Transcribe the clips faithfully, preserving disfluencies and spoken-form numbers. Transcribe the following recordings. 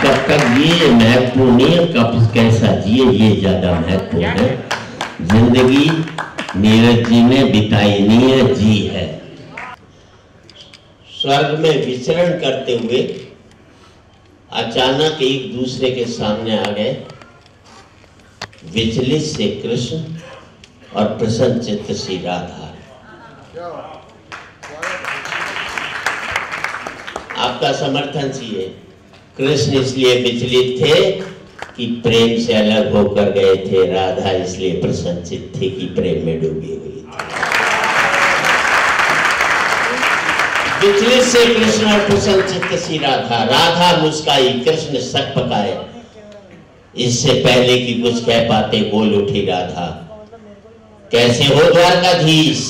कब तक जिए महत्वपूर्ण नहीं है, कब कैसा जिए ये ज्यादा महत्वपूर्ण है। जिंदगी नीरज जी ने बिताई नहीं है, जी है। स्वर्ग में विचरण करते हुए अचानक एक दूसरे के सामने आ गए, विचलित से कृष्ण और प्रसन्न चित्त सी राधा। आपका समर्थन चाहिए। कृष्ण इसलिए विचलित थे कि प्रेम से अलग होकर गए थे, राधा इसलिए प्रसन्नचित्त थी कि प्रेम में डूबी हुई थी। विचलित से कृष्ण और प्रसन्नचित्त सी राधा। राधा मुस्काई, कृष्ण सक पकाए। इससे पहले कि कुछ कह पाते बोल उठी राधा, कैसे हो द्वारकाधीश?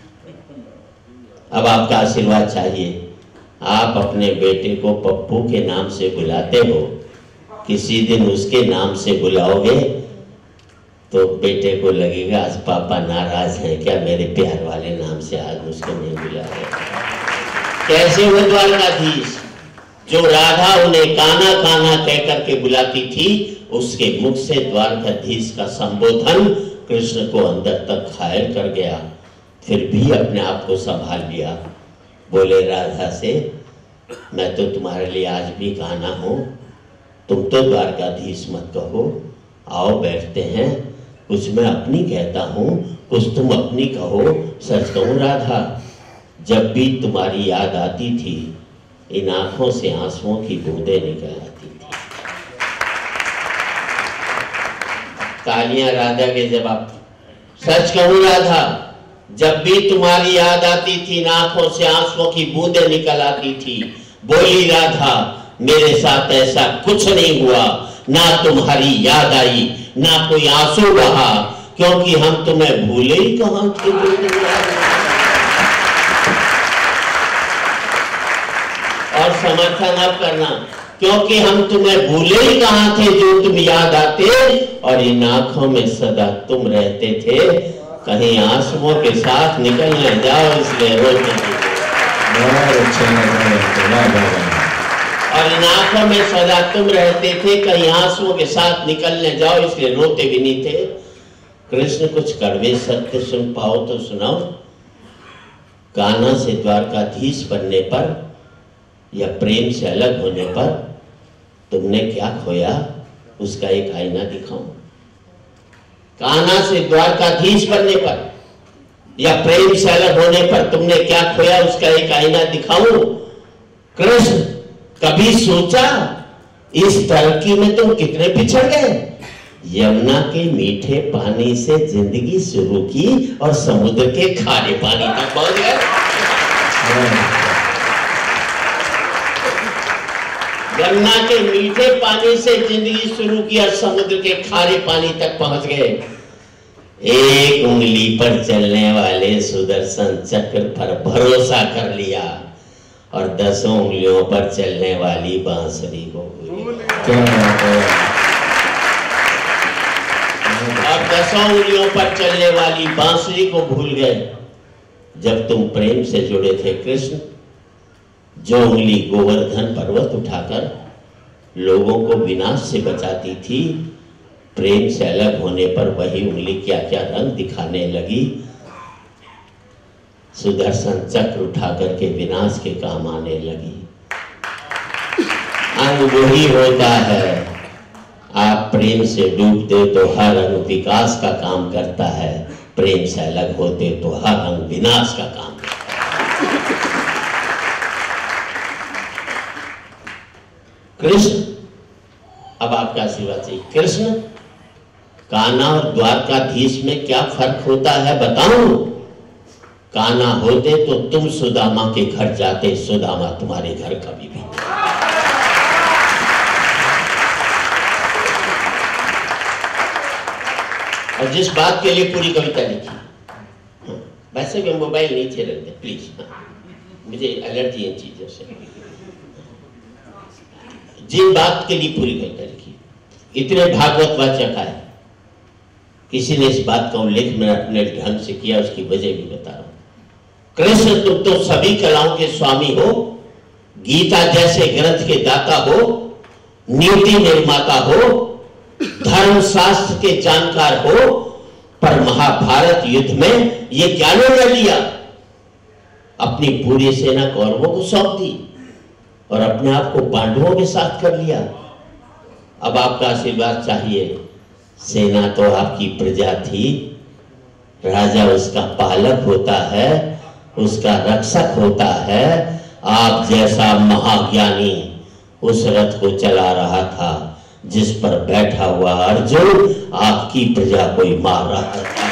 अब आपका आशीर्वाद चाहिए। आप अपने बेटे को पप्पू के नाम से बुलाते हो, किसी दिन उसके नाम से बुलाओगे तो बेटे को लगेगा आज पापा नाराज हैं क्या, मेरे प्यार वाले नाम से आज मुझको नहीं बुला रहे। कैसे हो द्वारकाधीश? जो राधा उन्हें काना काना कह करके बुलाती थी, उसके मुख से द्वारकाधीश का संबोधन कृष्ण को अंदर तक घायल कर गया। फिर भी अपने आप को संभाल लिया। बोले राधा से, मैं तो तुम्हारे लिए आज भी काना हूं, तुम तो द्वारकाधीश मत कहो, आओ बैठते हैं, कुछ मैं अपनी कहता हूं, कुछ तुम अपनी कहो। सच कहूं राधा, जब भी तुम्हारी याद आती थी, इन आंखों से आंसुओं की बूंदें निकल आती थी। तालियां राधा के जवाब। सच कहूं राधा, जब भी तुम्हारी याद आती थी, आंखों से आंसुओं की बूंदें निकल आती थी। बोली राधा, मेरे साथ ऐसा कुछ नहीं हुआ, ना तुम्हारी याद आई, ना कोई आंसू बहा, क्योंकि हम तुम्हें भूले ही कहां थे। और समर्थन अब करना, क्योंकि हम तुम्हें भूले ही कहां थे जो तुम याद आते, और इन आंखों में सदा तुम रहते थे, कहीं आंसुओं के साथ निकल न जाओ इसलिए रोते थे। और इन आंखों में सदा तुम रहते थे, कहीं आंसुओं के साथ निकल न जाओ इसलिए रोते भी नहीं थे। कृष्ण कुछ कड़वे सत्य सुन पाओ तो सुनाओ। कान्हा से द्वारकाधीश बनने पर या प्रेम से अलग होने पर तुमने क्या खोया, उसका एक आईना दिखाओ। कान्हा से द्वारकाधीश बनने पर या प्रेम से अलग होने पर तुमने क्या खोया, उसका एक आईना दिखाऊं। कृष्ण, कभी सोचा इस तरक्की में तुम कितने पिछड़ गए? यमुना के मीठे पानी से जिंदगी शुरू की और समुद्र के खारे पानी तक पहुंच गए। यमुना के मीठे पानी से जिंदगी शुरू की और समुद्र के खारे पानी तक पहुंच गए। एक उंगली पर चलने वाले सुदर्शन चक्र पर भरोसा कर लिया और दसों उंगलियों पर चलने वाली बांसुरी को भूल गए। और दसों उंगलियों पर चलने वाली बांसुरी को भूल गए। जब तुम प्रेम से जुड़े थे कृष्ण, जो उंगली गोवर्धन पर्वत उठाकर लोगों को विनाश से बचाती थी, प्रेम से अलग होने पर वही उंगली क्या क्या रंग दिखाने लगी। सुदर्शन चक्र उठा करके विनाश के काम आने लगी। अंग वही होता है, आप प्रेम से डूबते तो हर अंग विकास का काम करता है, प्रेम से अलग होते तो हर अंग विनाश का काम करता है। कृष्ण, अब आपका आशीर्वाद चाहिए। कृष्ण, कान्हा और द्वारकाधीश में क्या फर्क होता है बताऊं? कान्हा होते तो तुम सुदामा के घर जाते, सुदामा तुम्हारे घर कभी भी। और जिस बात के लिए पूरी कविता लिखी, वैसे भी मोबाइल नीचे रख दे प्लीज, मुझे एलर्जी इन चीजों से। जिन बात के लिए पूरी कविता लिखी, इतने भागवत वाचक आए, किसी ने इस बात का उल्लेख मैंने अपने ढंग से किया, उसकी वजह भी बता रहा हूं। कृष्ण, तुम तो सभी कलाओं के स्वामी हो, गीता जैसे ग्रंथ के दाता हो, नीति निर्माता हो, धर्मशास्त्र के जानकार हो, पर महाभारत युद्ध में ये क्या निर्णय लिया? अपनी पूरी सेना कौरवों को सौंप दी और अपने आप को पांडवों के साथ कर लिया। अब आपका आशीर्वाद चाहिए। सेना तो आपकी प्रजा थी, राजा उसका पालक होता है, उसका रक्षक होता है। आप जैसा महाज्ञानी उस रथ को चला रहा था जिस पर बैठा हुआ अर्जुन आपकी प्रजा को ही मार रहा था।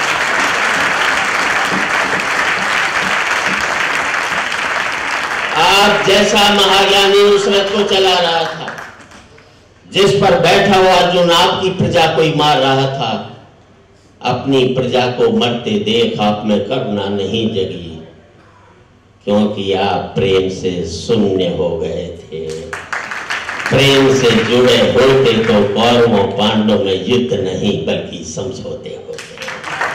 आप जैसा महाज्ञानी उस रथ को चला रहा था जिस पर बैठा हुआ अर्जुन आपकी प्रजा को ही मार रहा था। अपनी प्रजा को मरते देख आप में करुणा नहीं जगी, क्योंकि आप प्रेम से शून्य हो गए थे। प्रेम से जुड़े होते तो कौरवों पांडवों में युद्ध नहीं बल्कि समझौते होते।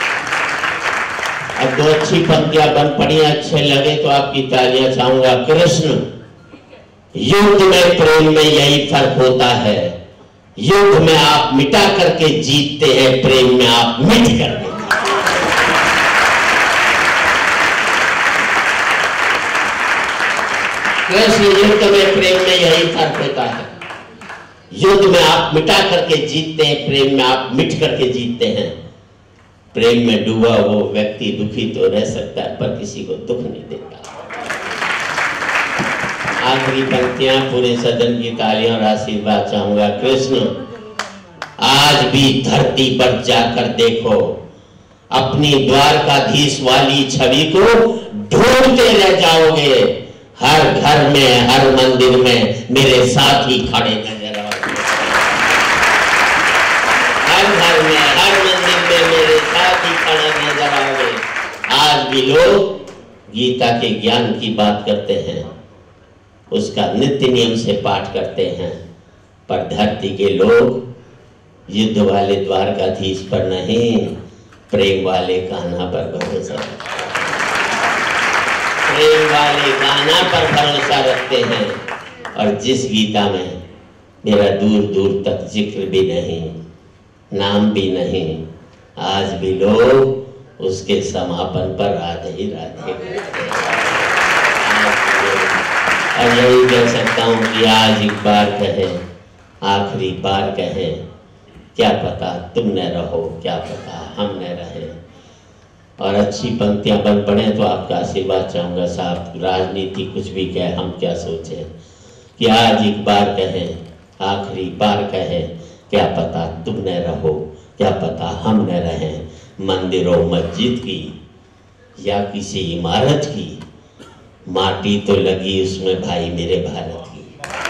अब दो अच्छी पंक्तियां बन पड़ी, अच्छे लगे तो आपकी तालियां चाहूंगा। कृष्ण, युद्ध में प्रेम में यही फर्क होता है। युद्ध में आप मिटा करके जीतते हैं, प्रेम में आप मिट कर देते हैं। कृष्ण, युद्ध में प्रेम में यही फर्क होता है। युद्ध में आप मिटा करके जीतते हैं, प्रेम में आप मिट करके जीतते हैं। प्रेम में डूबा वो व्यक्ति दुखी तो रह सकता है पर किसी को दुख नहीं देता। आखिरी पंक्तियां, पूरे सदन की तालियां और आशीर्वाद चाहूंगा। कृष्ण, आज भी धरती पर जाकर देखो, अपनी द्वारकाधीश वाली छवि को ढूंढते रह जाओगे। हर घर में, हर मंदिर में मेरे साथ ही खड़े नजर आओगे। हर घर में, हर मंदिर में मेरे साथ ही खड़े नजर आओगे। आज भी लोग गीता के ज्ञान की बात करते हैं, उसका नित्य नियम से पाठ करते हैं, पर धरती के लोग युद्ध वाले द्वारकाधीश पर नहीं, प्रेम वाले कान्हा पर भरोसा रखते हैं। प्रेम वाले कान्हा पर भरोसा रखते हैं। और जिस गीता में मेरा दूर दूर तक जिक्र भी नहीं, नाम भी नहीं, आज भी लोग उसके समापन पर राधे ही राधे करते हैं। और यही कह सकता हूँ कि आज एक बार कहें, आखिरी बार कहें, क्या पता तुम न रहो, क्या पता हम न रहे। और अच्छी पंक्तियां बन पड़े तो आपका आशीर्वाद चाहूंगा। साहब, राजनीति कुछ भी कहे, हम क्या सोचें कि आज एक बार कहें, आखिरी बार कहें, क्या पता तुम न रहो, क्या पता हम न रहें। मंदिरों मस्जिद की या किसी इमारत की माटी तो लगी उसमें भाई मेरे भारत की,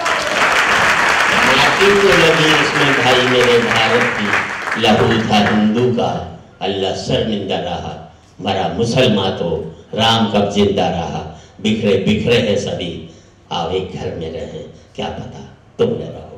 माटी तो लगी उसमें भाई मेरे भारत की। लहू था हिंदू का, अल्लाह शर्मिंदा रहा, मरा मुसलमान तो राम कब जिंदा रहा। बिखरे बिखरे हैं सभी, आओ एक घर में रहें, क्या पता तुम न रहो।